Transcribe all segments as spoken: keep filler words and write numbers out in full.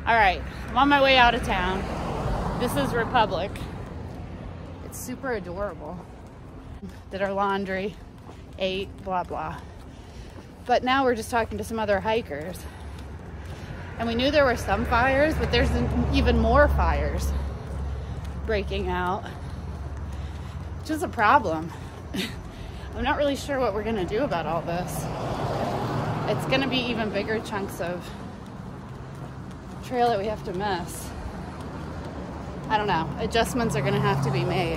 All right, I'm on my way out of town. This is Republic. It's super adorable. Did our laundry, ate, blah, blah. But now we're just talking to some other hikers. And we knew there were some fires, but there's even more fires breaking out, which is a problem. I'm not really sure what we're gonna do about all this. It's gonna be even bigger chunks of trail that we have to miss. I don't know, adjustments are gonna have to be made.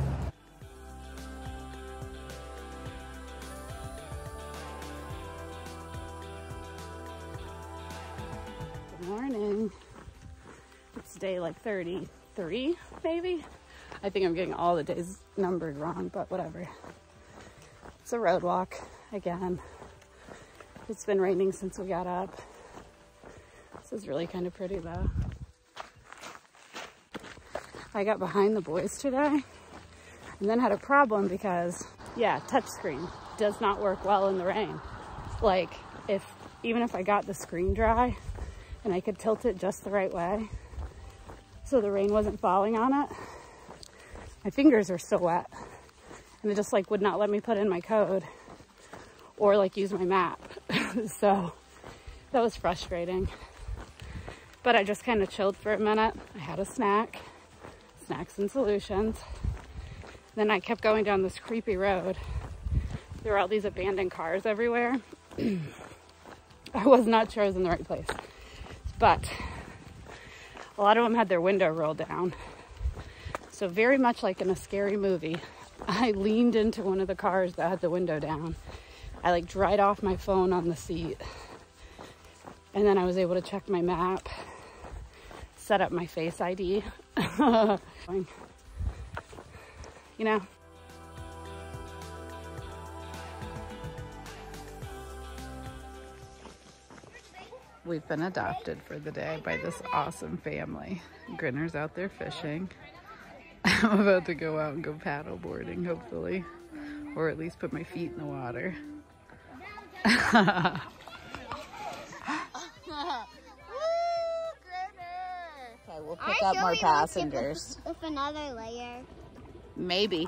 Good morning. It's day like thirty-three, maybe? I think I'm getting all the days numbered wrong, but whatever. It's a road walk again. It's been raining since we got up. This is really kind of pretty though. I got behind the boys today and then had a problem because, yeah, touchscreen does not work well in the rain. Like, if even if I got the screen dry and I could tilt it just the right way so the rain wasn't falling on it, my fingers are still wet and it just like would not let me put in my code or like use my map. So that was frustrating. But I just kind of chilled for a minute. I had a snack, snacks and solutions. Then I kept going down this creepy road. There were all these abandoned cars everywhere. I was not sure I was in the right place. But a lot of them had their window rolled down. So very much like in a scary movie, I leaned into one of the cars that had the window down. I like dried off my phone on the seat. And then I was able to check my map, set up my Face I D. You know? We've been adopted for the day by this awesome family. Grinner's out there fishing. I'm about to go out and go paddle boarding, hopefully. Or at least put my feet in the water. Okay, we'll pick up more passengers. With another layer. Maybe.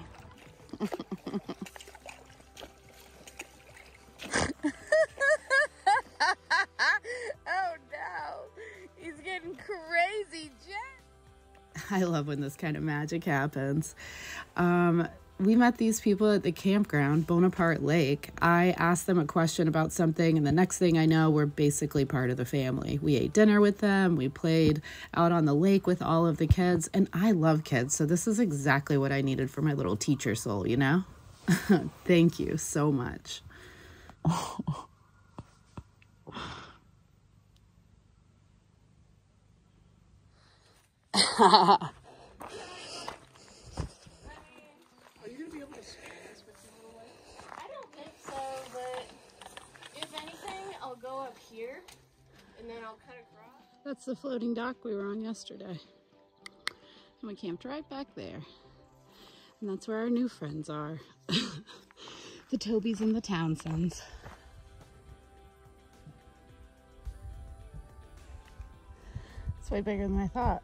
Oh no, he's getting crazy, Jen. I love when this kind of magic happens. Um, we met these people at the campground, Bonaparte Lake. I asked them a question about something, and the next thing I know, we're basically part of the family. We ate dinner with them. We played out on the lake with all of the kids, and I love kids, so this is exactly what I needed for my little teacher soul, you know? Thank you so much. Go up here and then I'll cut across. That's the floating dock we were on yesterday. And we camped right back there. And that's where our new friends are. The Tobys and the Townsends. It's way bigger than I thought.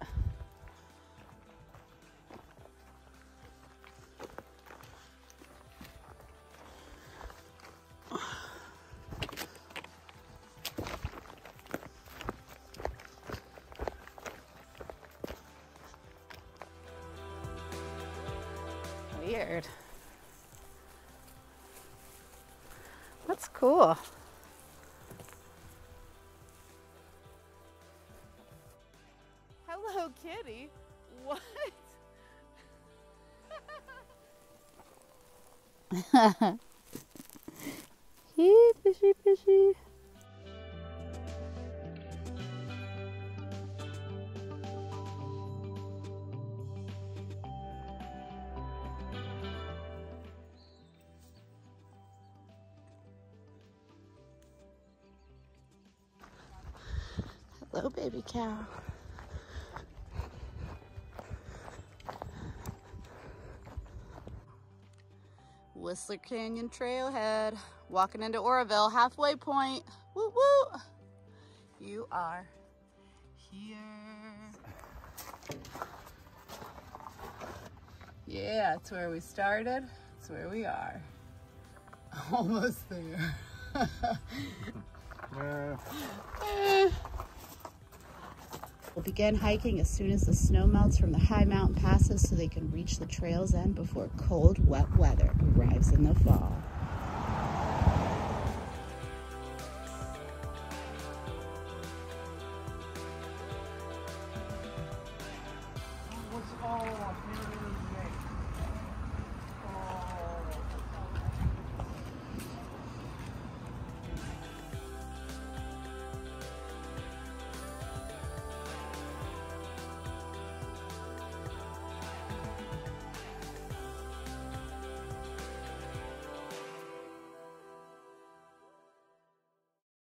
Weird. That's cool. Hello, kitty. What? Hey, fishy, fishy. Hello, baby cow. Whistler Canyon Trailhead. Walking into Oroville, halfway point. Woo woo! You are here. Yeah, that's where we started. That's where we are. Almost there. We'll begin hiking as soon as the snow melts from the high mountain passes so they can reach the trail's end before cold, wet weather arrives in the fall.